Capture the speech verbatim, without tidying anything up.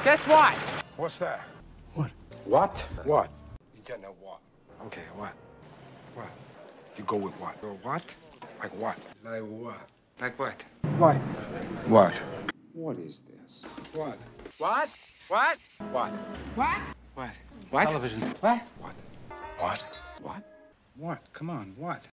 Guess what? What's that? What? What? What? You don't know what? Okay, what? What? You go with what? Or what? Like what? Like what? Like what? What? What? What is this? What? What? What? What? What? What? What? Television. What? What? What? What? What? Come on, what?